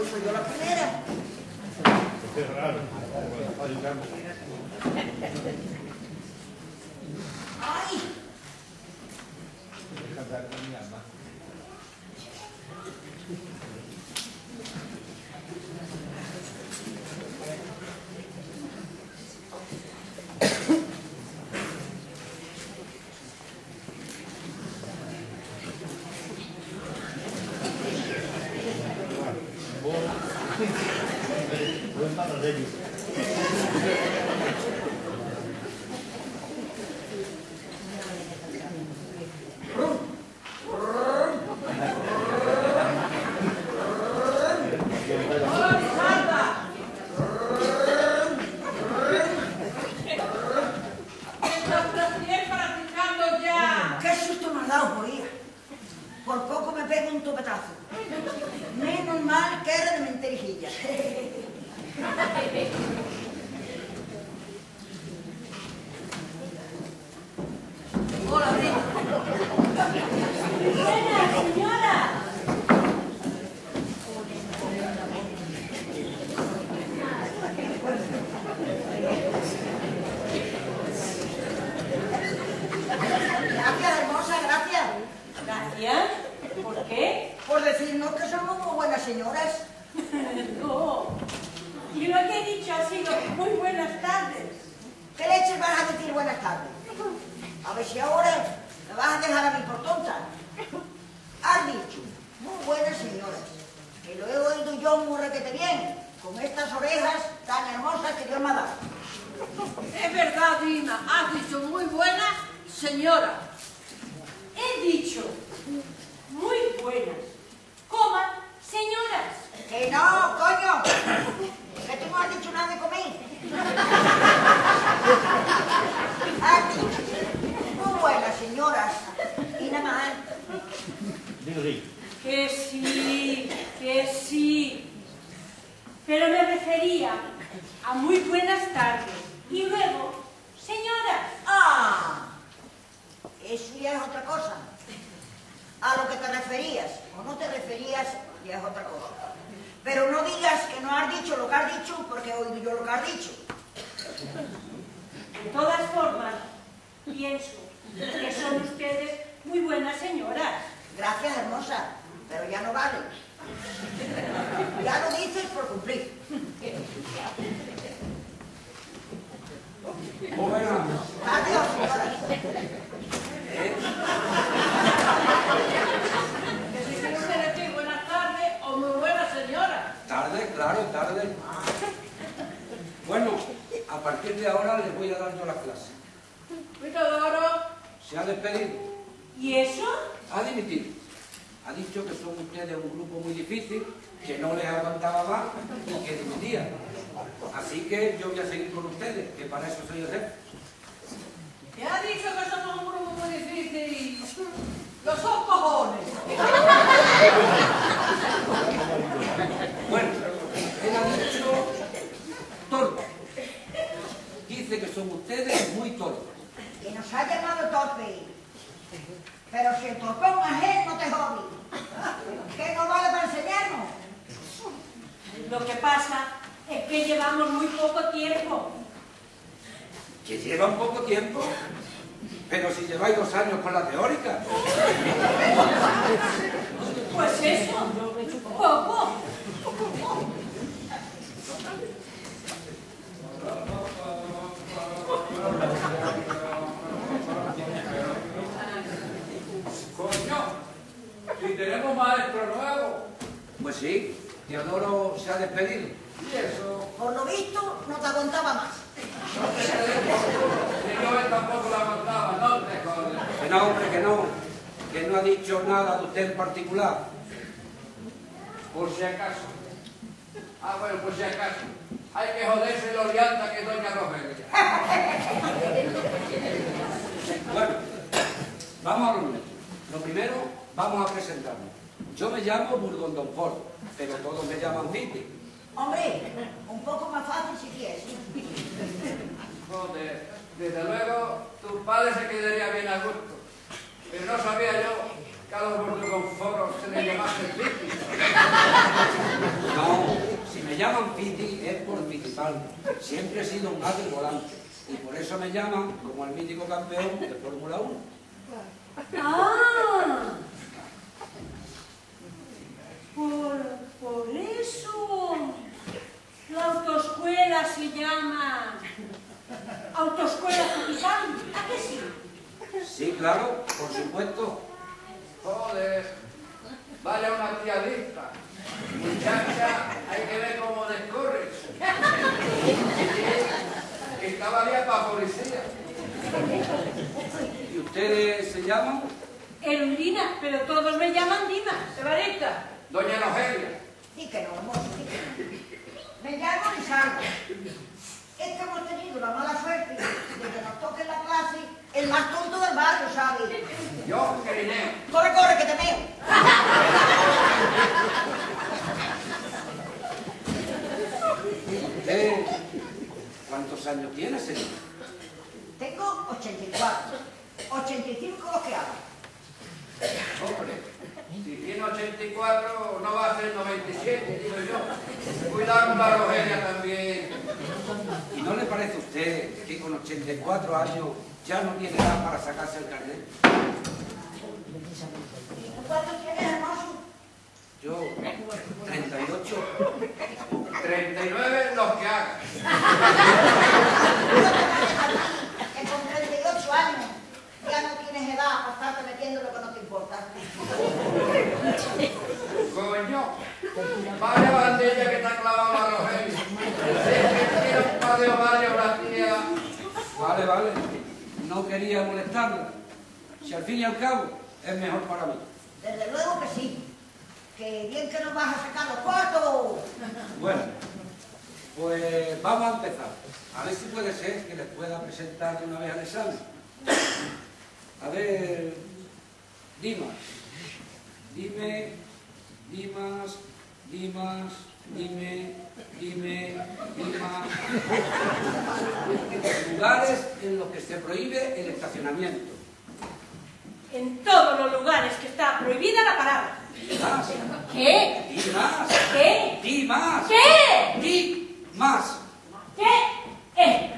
soy yo la primera. Qué raro. ¡Ay! ¡Qué susto me has dado, Joía! Por poco me pego un topetazo. Menos mal que era de mentirijilla. Hola, primo. ¡Buenas, señora! Gracias, hermosa, gracias. ¿Gracias? ¿Por qué? Por decirnos que somos muy buenas señoras. No. Y lo que he dicho ha sido muy buenas tardes. ¿Qué leches vas a decir buenas tardes? A ver si ahora me vas a dejar a mí por tonta. Has dicho, muy buenas señoras, que lo he oído yo muy requete bien, con estas orejas tan hermosas que Dios me ha dado. Es verdad, Dina, has dicho muy buena señora. He dicho muy buenas, coma, señoras. ¡Que no, coño! Que tú no has dicho nada de comer. Has dicho, muy buenas señoras, y nada más. Que sí. Pero me refería a muy buenas tardes. Y luego, señoras. ¡Ah! Eso ya es otra cosa. A lo que te referías o no te referías ya es otra cosa. Pero no digas que no has dicho lo que has dicho porque he oído yo lo que has dicho. De todas formas, pienso que son ustedes muy buenas señoras. Gracias, hermosa, pero ya no vale. Ya lo dices por cumplir. Adiós, señoras. Que si tiene usted decir buenas tardes o muy buena señora. Tarde, claro, tarde. Bueno, a partir de ahora les voy a dar yo la clase. Pitodoro, Se ha despedido, ¿Y eso? ha dimitido. Ha dicho que son ustedes un grupo muy difícil, que no les aguantaba más y que dimitían. Así que yo voy a seguir con ustedes, que para eso soy el jefe. que ha dicho que somos un grupo muy difícil. Los son cojones. Bueno, él ha dicho torpe. Dice que son ustedes muy torpes. Que nos ha llamado torpe. Pero si el torpón es él, no te jode. Que no vale para enseñarnos. Lo que pasa es que llevamos muy poco tiempo. Que llevan poco tiempo, pero si lleváis 2 años con la teórica. Pues eso, poco. Coño, si tenemos maestro nuevo. Pues sí, Teodoro se ha despedido. ¿Y eso? Por lo visto, no te aguantaba más. No te crees, si yo él tampoco la aguantaba, no te jodes. Que no, hombre, que no ha dicho nada de usted en particular. Por si acaso. Ah, bueno, por si acaso. Hay que joderse lo lianta que es doña Rogelia. Bueno, vamos a lo nuestro. Lo primero, vamos a presentarnos. Yo me llamo Burgondonfort, pero todos me llaman Titi. Hombre, un poco más fácil si quieres. Joder, desde luego tu padre se quedaría bien a gusto. Pero no sabía yo que los bordos con foros se le llamase Piti. No, si me llaman Piti es por Fittipaldi. Siempre he sido un del volante. Y por eso me llaman como el mítico campeón de Fórmula 1. ¡Ah! Por eso la autoescuela se llama Autoescuela Fittipaldi. ¿A qué sí? Sí, claro, por supuesto. Joder, vaya una tía lista. Muchacha, hay que ver cómo descorre. Estaba bien para policía. ¿Y ustedes se llaman? Erundina, pero todos me llaman Dima. Evarista. Doña Rogelia. Sí que no, mozo, sí que no. Me llamo Lizardo. Es que hemos tenido la mala suerte de que nos toque en la clase el más tonto del barrio, ¿sabes? Yo, Querineo. Corre, corre, que te meo. ¿Usted cuántos años tiene, señor? Tengo 84. 85 los que hago. Hombre, si tiene 84, no va a ser 97, digo yo. Cuidado con la Rogelia también. ¿Y no le parece a usted que con 84 años ya no tiene edad para sacarse el carnet? ¿Cuántos tienes, hermoso? Yo, 38. 39 los que hagan. Que con 38 años ya no tienes edad para estarte metiendo lo que no te importa. Coño, vaya bandilla que te ha clavado la Rogelia. Si tiene un par de ovarios la tía. Vale, vale. No quería molestarla. Si al fin y al cabo es mejor para mí. Desde luego que sí. Que bien que nos vas a sacar los cuartos. Bueno, pues vamos a empezar. A ver si puede ser que les pueda presentar de una vez al examen. A ver, Dimas. Dime, Dimas, Dimas, dime, Dimas. Lugares en los que se prohíbe el estacionamiento. En todos los lugares que está prohibida la parada. Dimas. ¿Qué? Dimas. ¿Qué? Dimas. ¿Qué? Dimas. ¿Qué?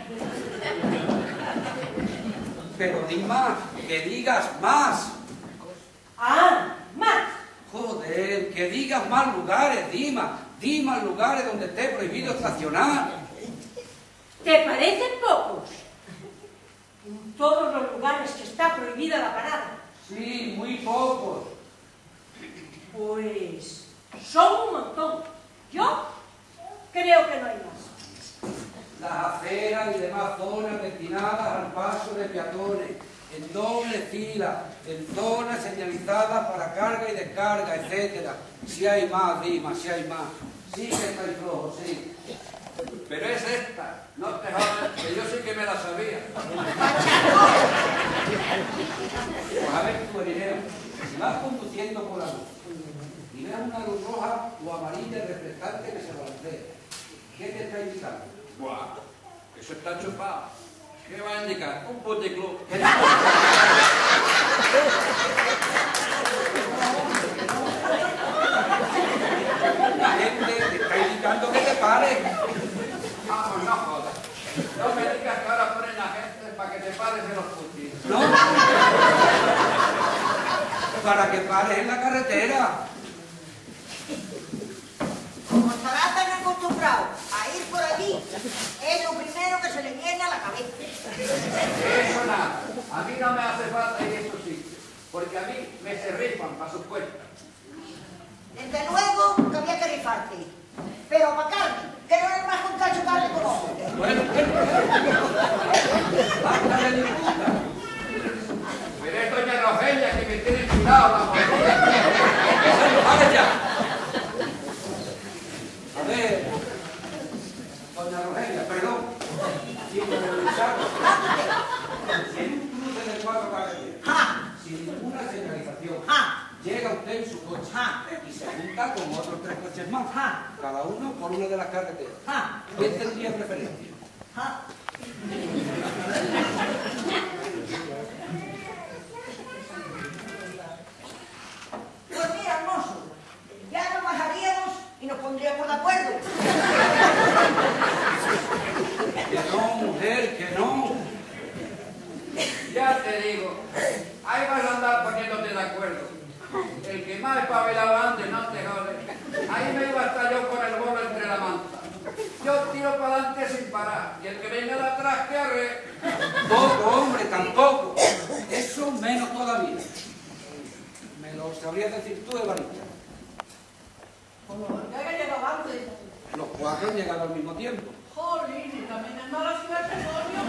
Pero di más, que digas más. Ah, más. Joder, que digas más lugares, Dima. Di más lugares donde esté prohibido estacionar. ¿Te parecen pocos? En todos los lugares que está prohibida la parada. Sí, muy pocos. Pues son un montón. Yo creo que no hay más. Las aceras y demás zonas destinadas al paso de peatones, en doble fila, en zonas señalizadas para carga y descarga, etc. Si hay más, Dima, si hay más. Sí que estáis flojos, sí. Pero es esta, no te jodas, que yo sí que me la sabía. Pues a ver tú, Erineo, si vas conduciendo por la luz y ves una luz roja o amarilla refrescante que se balancea, ¿qué te está indicando? Buah, eso está chupado. ¿Qué va a indicar? Un puticlub. La gente te está indicando que te pares. Vamos, no jodas. No me digas que ahora ponen la gente para que te pares en los putis. ¿No? Para que pares en la carretera. Como estarás tan acostumbrado a ir por allí, es lo primero que se le viene a la cabeza. Eso nada. A mí no me hace falta ir a esos sitios. Porque a mí me se rifan para sus cuentas. Desde luego que había que rifarte. Pero para carne, que no eres más con cacho carne con ojo. Bueno, basta de disputa. Pero es doña Rogelia que me tiene cuidado la mujer. ¡Vale ya! A ver, doña Rogelia, perdón. Digo, Lizardo, en un cruce de 4 carreteras, sin ninguna señalización, llega usted en su coche y se junta con otros 3 coches más, cada uno por una de las carreteras. ¿Quién tendría preferencia? acuerdo. El que más espabilaba antes, no te jodes. Ahí me iba hasta yo con el bolo entre la manta. Yo tiro para adelante sin parar. Y el que venga de atrás, que arre. Poco, hombre, tampoco. Eso menos todavía. Me lo sabrías decir tú, Evarista. Como que haya llegado antes. Los 4 han llegado al mismo tiempo. Jolín, también es mala suerte, coño.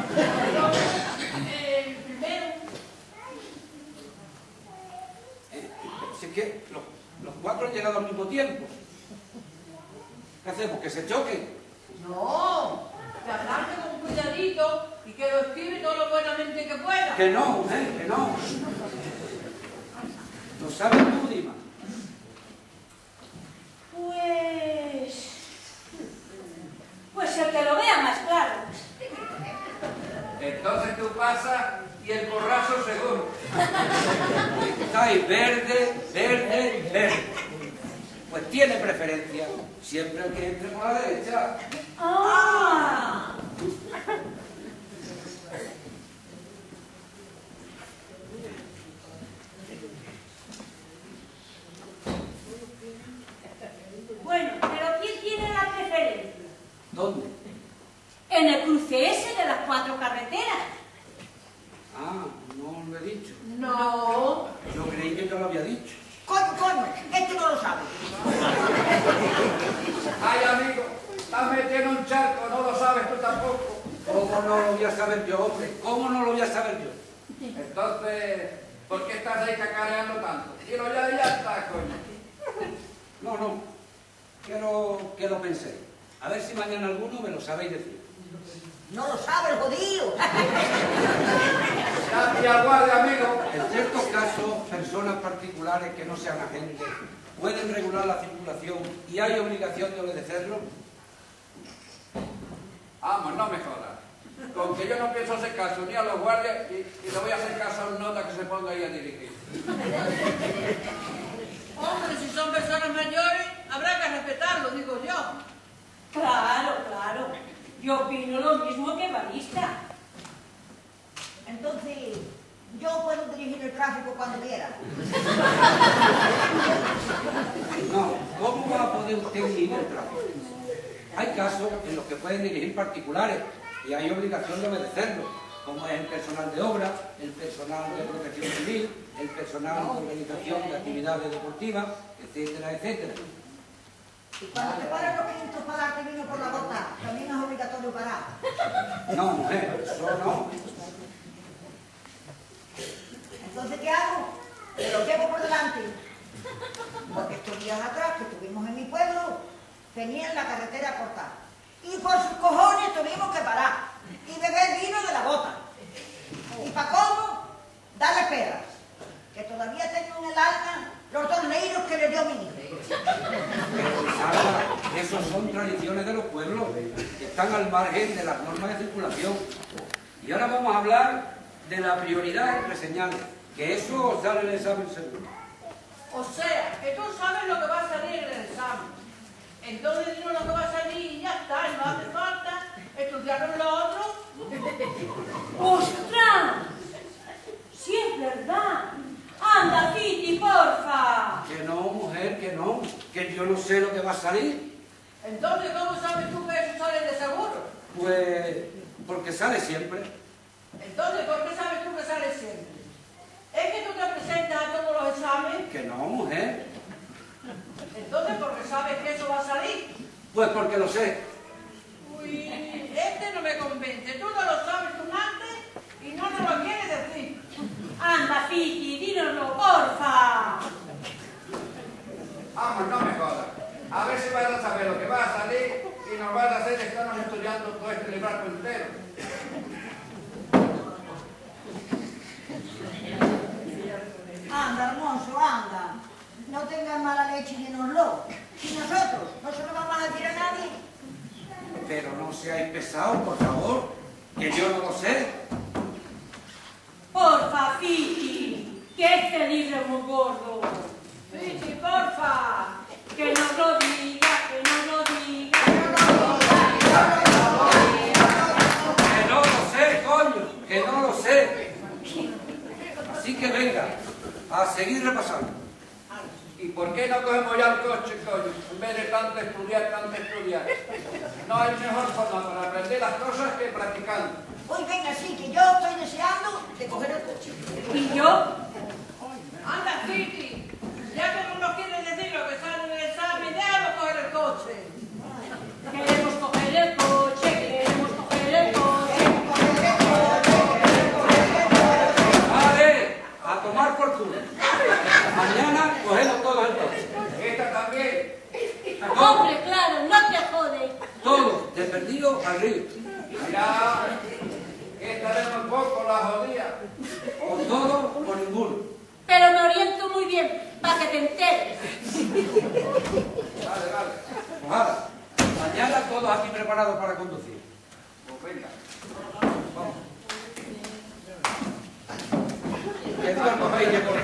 El primero. Si es que los 4 han llegado al mismo tiempo. ¿Qué hacemos? ¿Que se choquen? No, que adelante con cuidadito y que lo escribe todo lo buenamente que pueda. Que no, que no. Lo sabes tú, Dima. Pues el que lo vea más claro. Entonces tú pasas y el borracho seguro. Estáis verde, verde, verde. Pues tiene preferencia siempre el que entre por la derecha. ¡Ah! Bueno, pero ¿quién tiene la preferencia? ¿Dónde? En el cruce ese de las 4 carreteras. Ah, no lo he dicho. No. Yo creí que te lo había dicho. Coño, este no lo sabe. Ay, amigo, estás metiendo un charco, no lo sabes tú tampoco. ¿Cómo no lo voy a saber yo, hombre? ¿Cómo no lo voy a saber yo? Entonces, ¿por qué estás ahí cacareando tanto? Dilo ya y ya está, coño. No. Quiero que lo penséis. A ver si mañana alguno me lo sabéis decir. No lo sabe el jodido. Ya te aguarde, amigo. En ciertos casos, personas particulares que no sean agentes pueden regular la circulación y hay obligación de obedecerlo. Vamos, no me jodas. Con que yo no pienso hacer caso ni a los guardias y le voy a hacer caso a un nota que se ponga ahí a dirigir. Hombre, si son personas mayores, habrá que respetarlo, digo yo. Claro. Yo opino lo mismo que Evarista. Entonces, yo puedo dirigir el tráfico cuando quiera. No, ¿cómo va a poder usted dirigir el tráfico? Hay casos en los que pueden dirigir particulares y hay obligación de obedecerlo, como es el personal de obra, el personal de protección civil, el personal de organización de actividades deportivas, etcétera, etcétera. Y cuando te paran los quintos para darte vino por la bota, también es obligatorio parar. No, mujer, eso no. Entonces, ¿qué hago? Me lo llevo por delante. Porque estos días atrás que estuvimos en mi pueblo, tenían la carretera cortada. Y por sus cojones tuvimos que parar y beber vino de la bota. Y para cómo, darle peras. Que todavía tengo en el alma los torneiros que le dio mi hijo. Sara, esos son tradiciones de los pueblos, que están al margen de las normas de circulación. Y ahora vamos a hablar de la prioridad entre señales, que eso sale en el examen seguro. O sea, que tú sabes lo que va a salir en el examen. Entonces digo lo que va a salir y ya está, y no hace falta estudiar lo otro. ¡Ostras! ¡Sí es verdad! ¡Anda, Fiti, porfa! Que no, mujer, que no, que yo no sé lo que va a salir. Entonces, ¿cómo sabes tú que eso sale de seguro? Pues porque sale siempre. Entonces, ¿por qué sabes tú que sale siempre? ¿Es que tú te presentas a todos los exámenes? Que no, mujer. Entonces, ¿por qué sabes que eso va a salir? Pues porque lo sé. Uy, este no me convence. Tú no lo sabes tú antes y no nos lo quieres decir. ¡Anda, Fiti, dínoslo, porfa! Vamos, no me jodas. A ver si vas a saber lo que va a salir y nos vas a hacer estarnos estudiando todo este libraco entero. Anda, hermoso, anda. No tengas mala leche y dínoslo. Y nosotros no se lo vamos a decir a nadie. Pero no seáis pesados, por favor, que yo no lo sé. Porfa, Fiti, que este libro es muy gordo. Fiti, porfa. Que nos lo diga, que nos lo diga. Que no lo sé, coño, que no lo sé. Así que venga, A seguir repasando. ¿Y por qué no cogemos ya el coche, coño? En vez de tanto estudiar, No hay mejor forma para aprender las cosas que practicando. Hoy venga, sí, que yo estoy deseando de coger el coche. ¿Y yo? Anda, Titi, ya que no nos quieres decir lo que sale en el examen, déjalo coger el coche. Queremos coger el coche, queremos coger el coche. Vale, a tomar por culo. Mañana cogemos todos el coche. Esta también. Hombre, claro, no te jodes. Todos, de perdido al río. Mira, que estaremos poco la jodida. O todo o ninguno. Pero me oriento muy bien, para que te enteres. Vale. Pues nada, mañana todos aquí preparados para conducir. Pues venga. Vamos. Que Dios nos veille por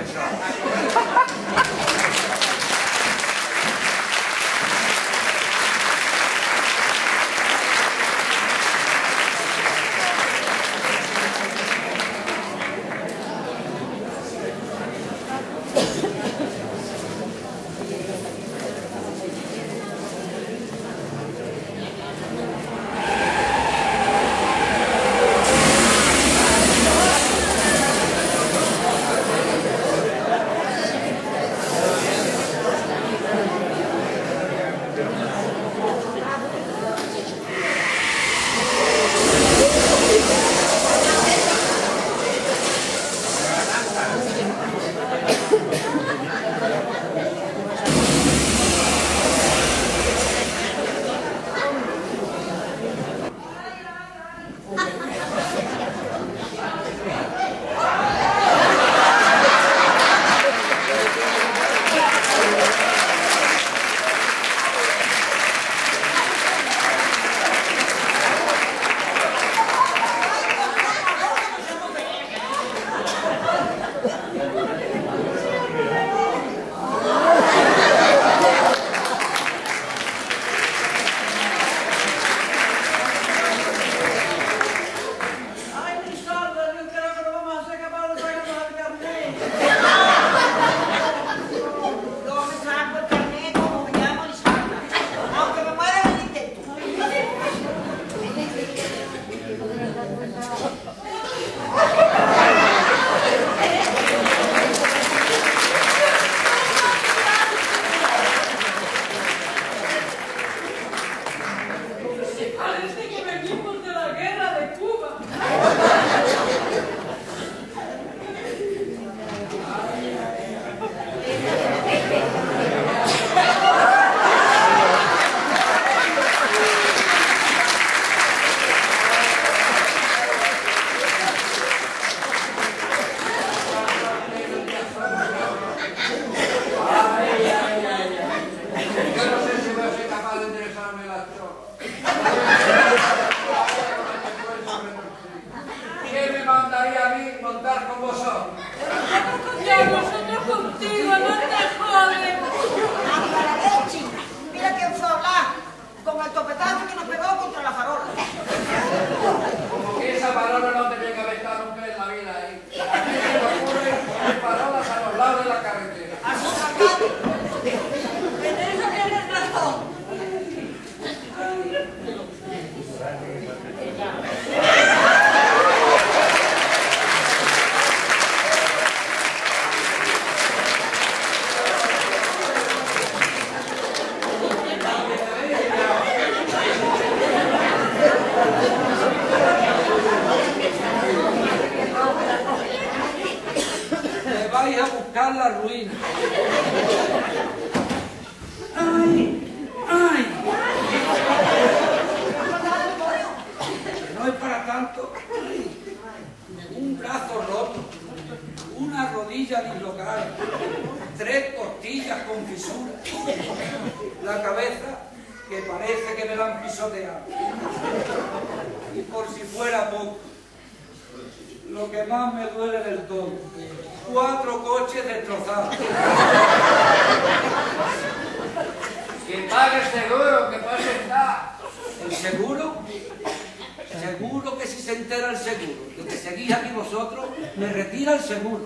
que seguís aquí vosotros, me retira el seguro.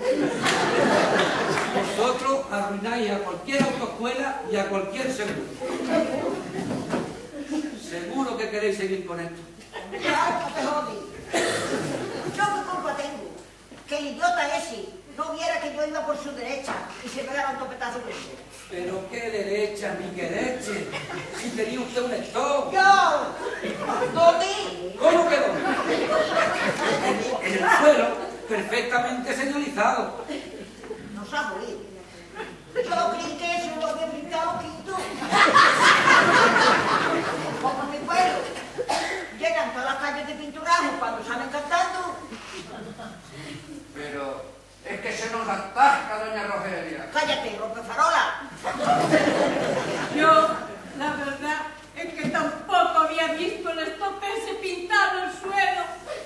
Vosotros arruináis a cualquier autoescuela y a cualquier seguro. Seguro que queréis seguir con esto. Claro, no te jodí. Yo qué culpa tengo. Que el idiota ese no viera que yo iba por su derecha y se pegara un topetazo de eso. Pero qué derecha, ni qué leche. Si tenía usted un stop. ¡Yo! ¿Dónde? ¿Cómo quedó? En el suelo, perfectamente señalizado. No se ha jodido. Yo creí que eso lo había pintado Quinto. Como en mi pueblo. Llegan todas las calles de pinturaje cuando salen cantando. Pero es que se nos atasca, doña Rogelia. Cállate, rompefarola. Yo, la verdad, es que tampoco había visto el estope ese pintado en el suelo.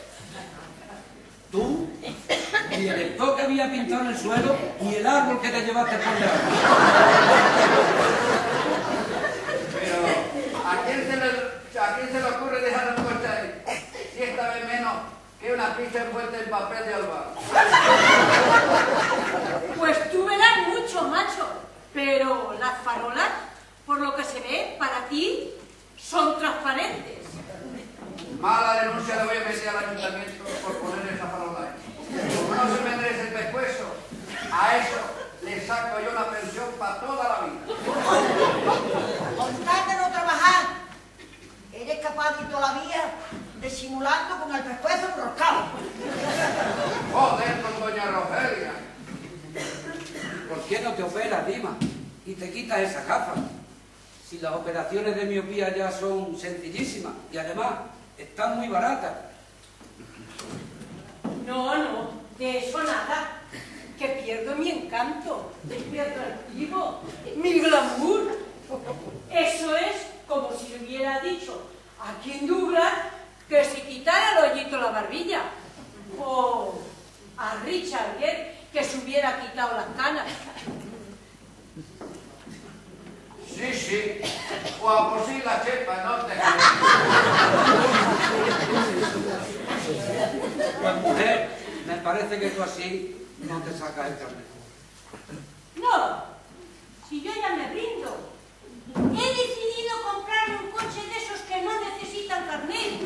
Tú, ni el stop que había pintado en el suelo, ni el árbol que te llevaste por delante. Pero, ¿a quién se le ocurre dejar el coche ahí? Si esta vez menos que una pizza envuelta en papel de albar. Pues tú verás mucho, macho. Pero las farolas, por lo que se ve, para ti, son transparentes. Mala denuncia le voy a meter al ayuntamiento por poner esa farola ahí. Como no se me enderece el pescuezo, a eso le saco yo una pensión para toda la vida. Con tal de no trabajar, eres capaz de ir todavía disimulando con el pescuezo enroscado. Joder con doña Rogelia. ¿Por qué no te operas, Dima? Y te quitas esa gafa. Si las operaciones de miopía ya son sencillísimas y además están muy baratas. No, de eso nada. Que pierdo mi encanto, mi atractivo, mi glamour. Eso es como si le hubiera dicho a Kim Douglas que se quitara el hoyito la barbilla. O a Richard Gere que se hubiera quitado las canas. Sí. O a por sí la chepa, no te crees. Pues mujer, me parece que tú así no te sacas el carnet. No, si yo ya me brindo. He decidido comprarme un coche de esos que no necesitan carnet.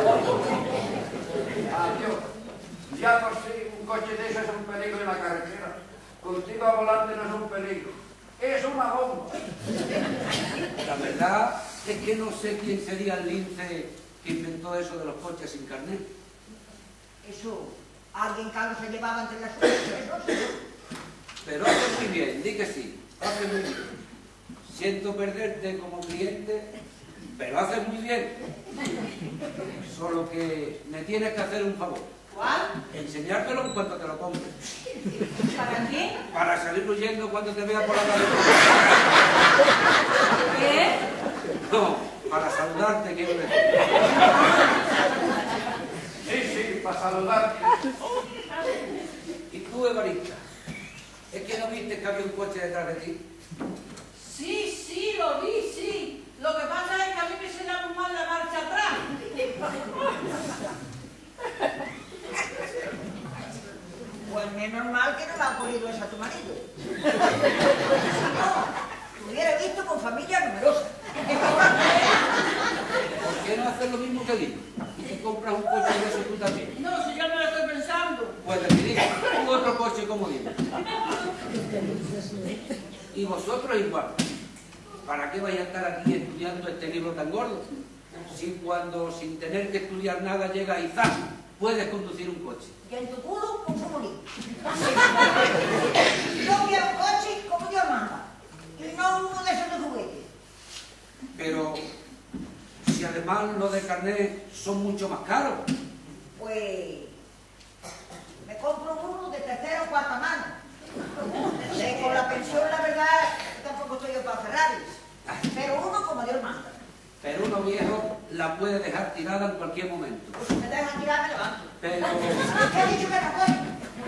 Adiós. Ya por sí, un coche de eso es un peligro en la carretera. Contigo a volante no es un peligro. Es una bomba. La verdad es que no sé quién sería el lince que inventó eso de los coches sin carnet. Eso, alguien que se llevaba entre las cosas. Pero hace muy bien, di que sí, hace muy bien. Siento perderte como cliente, pero hace muy bien. Solo que me tienes que hacer un favor. ¿Cuál? Enseñártelo en cuanto te lo compres. ¿Para qué? Para salir huyendo cuando te vea por la calle. ¿Qué? No, para saludarte quiero decir. Sí, para saludarte. Y tú, Evarista, ¿es que no viste que había un coche detrás de ti? Sí, lo vi, sí. Lo que pasa es que a mí me suena muy mal la marcha atrás. Pues menos mal que no le ha ocurrido eso a tu marido. No, te hubiera visto con familia numerosa. ¿Por qué no haces lo mismo que digo? Y te compras un coche de eso tú también. No, si yo no lo estoy pensando. Pues decidir un otro coche como digo. Y vosotros igual. ¿Para qué vais a estar aquí estudiando este libro tan gordo? Si cuando sin tener que estudiar nada llega y ¡zas! Puedes conducir un coche. Y en tu culo, un comunismo. Yo quiero un coche como Dios manda. Y no uno de esos de juguete. Pero si además los de carnet son mucho más caros. Pues me compro uno de tercera o cuarta mano. Con la pensión, la verdad, tampoco estoy yo para Ferraris. Pero uno como Dios manda. Pero uno viejo la puede dejar tirada en cualquier momento. Pues si me dejan tirar, me levanto. Pero ¿Qué he dicho que no voy?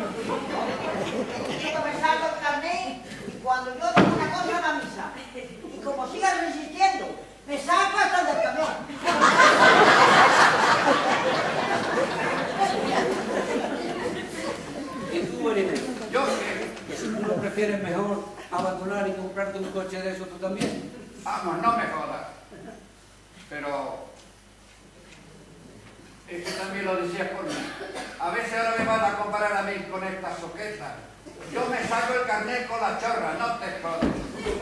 He dicho que me salgo el carnet y cuando yo digo una cosa a la misa y como sigan resistiendo, me saco hasta del camión. mejor abandonar y comprarte un coche de eso tú también. Vamos, no me jodas. Pero... es que también lo decías por mí. A veces ahora me van a comparar a mí con estas soquetas. Yo me saco el carnet con la chorra, no te jodes.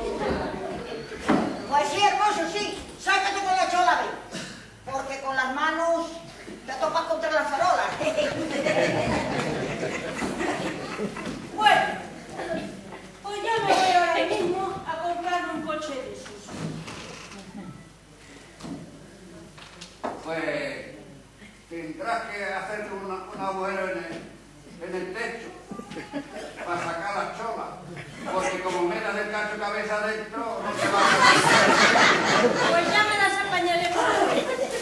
Pues sí, hermoso, sí. Sácate con la chola, ve. Porque con las manos te topas contra las farolas. Bueno, pues yo me voy ahora mismo a comprar un coche de esos. Pues tendrás que hacerle un agujero en el techo para sacar la chola, porque como metas el cacho cabeza adentro, no se va a hacer. Pues ya me las apañaré por ahí.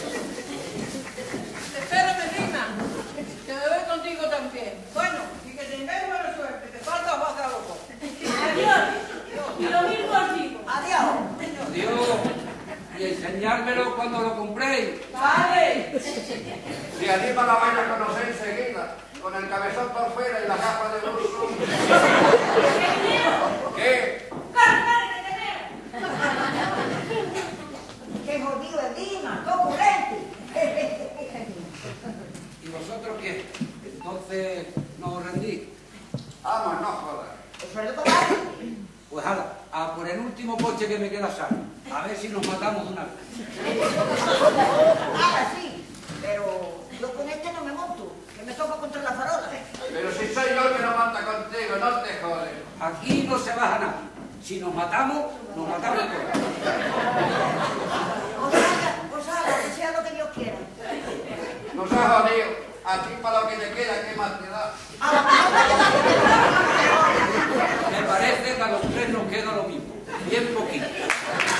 Espérame, Rima, que me voy contigo también. Bueno, y que tengáis buena suerte, te falta bajar loco. Adiós. Y lo mismo os digo. Adiós. Adiós. Y enseñármelo cuando lo compréis. ¡Vale! Si a Rima la vais a conocer enseguida, con el cabezón por fuera y la capa de burro. ¿Qué? Qué jodido es Dima, qué ocurrente. ¿Y vosotros qué? Entonces no os rendís. Vamos, no jodas. Eso es lo que vale. Pues hala, a por el último coche que me queda sano. A ver si nos matamos de una vez. Ahora sí, pero yo con este no me monto, que me toca contra la farola. Pero si soy yo el que no manda contigo, no te jodes. Aquí no se baja nadie. Si nos matamos todos. Os haga, que sea lo que Dios quiera. Nos has jodido. A ti para lo que te queda, ¿qué más te da? A lo mejor Me parece que a los tres nos queda lo mismo. Bien poquito.